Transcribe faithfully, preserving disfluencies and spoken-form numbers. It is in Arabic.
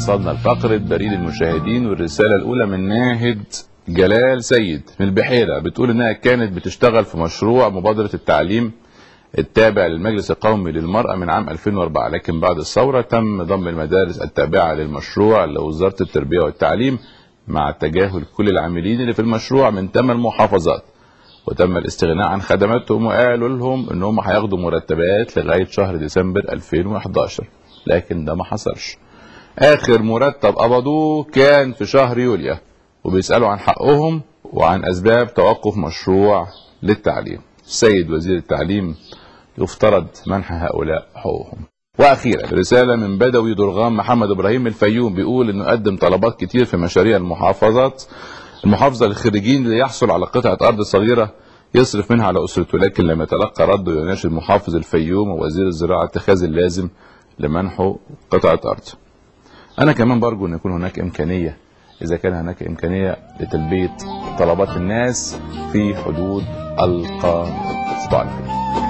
وصلنا لفقرة بريد المشاهدين، والرسالة الأولى من ناهد جلال سيد من البحيرة، بتقول إنها كانت بتشتغل في مشروع مبادرة التعليم التابع للمجلس القومي للمرأة من عام ألفين وأربعة، لكن بعد الثورة تم ضم المدارس التابعة للمشروع لوزارة التربية والتعليم مع تجاهل كل العاملين اللي في المشروع من ثمان محافظات، وتم الاستغناء عن خدماتهم، وقالوا لهم انهم هياخدوا مرتبات لغايه شهر ديسمبر ألفين وأحد عشر، لكن ده ما حصلش. اخر مرتب قبضوه كان في شهر يوليو، وبيسالوا عن حقهم وعن اسباب توقف مشروع للتعليم. السيد وزير التعليم يفترض منح هؤلاء حقوقهم. واخيرا رساله من بدوي درغام محمد ابراهيم من الفيوم، بيقول انه قدم طلبات كتير في مشاريع المحافظات المحافظه للخريجين ليحصل على قطعه ارض صغيره يصرف منها على اسرته، لكن لم يتلقى رد، ويناشد محافظ الفيوم ووزير الزراعه اتخاذ اللازم لمنحه قطعه ارض. انا كمان برجو ان يكون هناك امكانيه، اذا كان هناك امكانيه لتلبيه طلبات الناس في حدود القانون.